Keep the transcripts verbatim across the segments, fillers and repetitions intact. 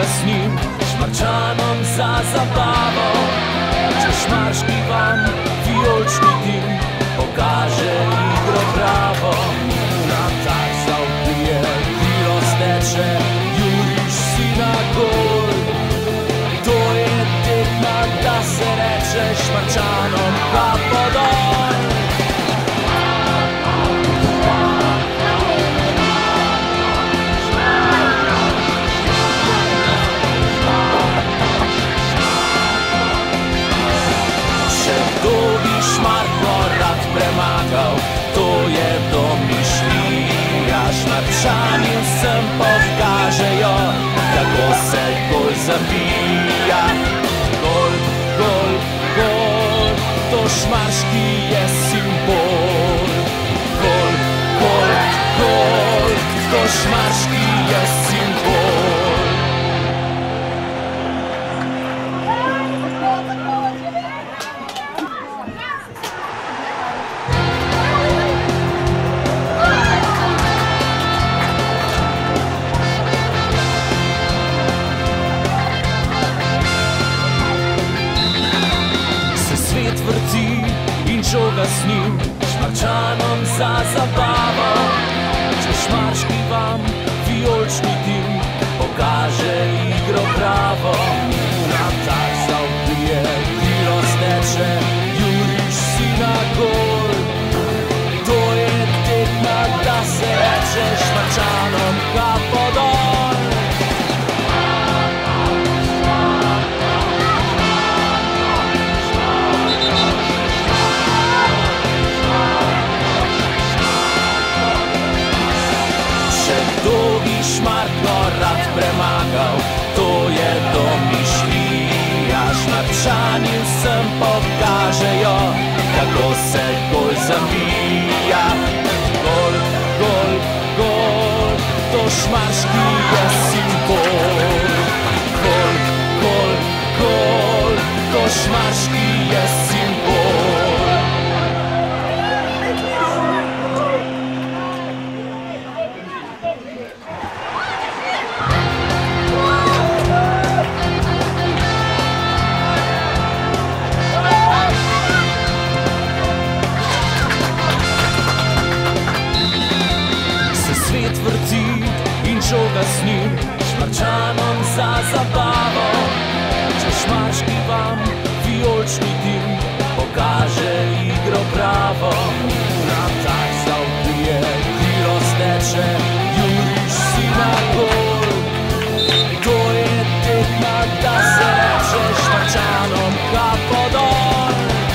z njim, Šmarčanom za zabavo. Če šmarški vam vijolični dim pokaže igro pravo. Na tak zavpije, krilo steče, juriš si na gol. To je tekma, da se reče Šmarčanom kapo dol. Premagal, to je domišljija. Šmarčani vsem pokažejo, kako se gol zabija. Gol, gol, gol, to šmarški je simbol. Gol, gol, gol, to šmarški je simbol. Žoga s njim, Šmarčanom za zabavo. Če šmarški vam vijolični dim pokaže igro pravo. Na tak zavpije, krilo steče, juriš si na gol. To je tekma, da se reče Šmarčanom kapo dol. Rad premagal, to je domišljija. Šmarčani vsem pokažejo, kako se gol zabija. Gol, gol, gol, to šmarški je simbol. Gol, gol, gol, to šmarški je simbol. Žoga s njim, Šmarčanom za zabavo. Če šmarški vam vijolični dim pokaže igro pravo. Na tak zavpije, krilo steče, juriš si na gol. To je tekma, da se reče Šmarčanom kapo dol.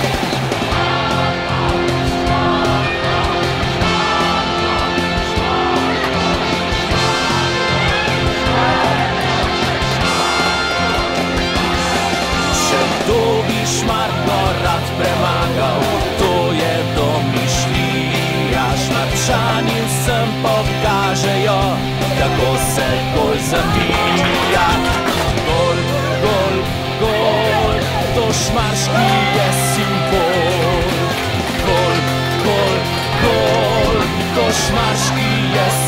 Rad premagal, to je domišljija. Šmarčani vsem pokažejo, kako se gol zabija. Gol, gol, gol, to šmarški je simbol. Gol, gol, gol, to šmarški je simbol.